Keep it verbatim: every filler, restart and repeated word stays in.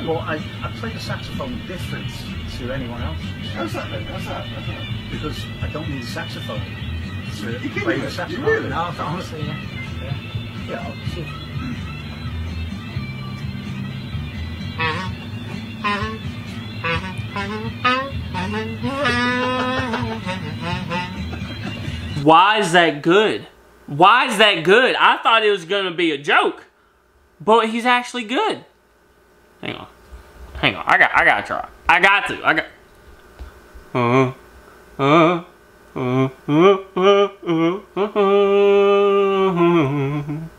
Well, I, I play the saxophone different to anyone else. How's that then? How's that? How's that? Because I don't need a saxophone to You play the it? saxophone. You really? No, honestly, yeah. Yeah, yeah I'll see. Why is that good? Why is that good? I thought it was gonna be a joke, but he's actually good. Hang on, hang on. I got, I gotta try. I got to. I got. Uh, uh, uh, uh, uh, uh, uh, uh, uh.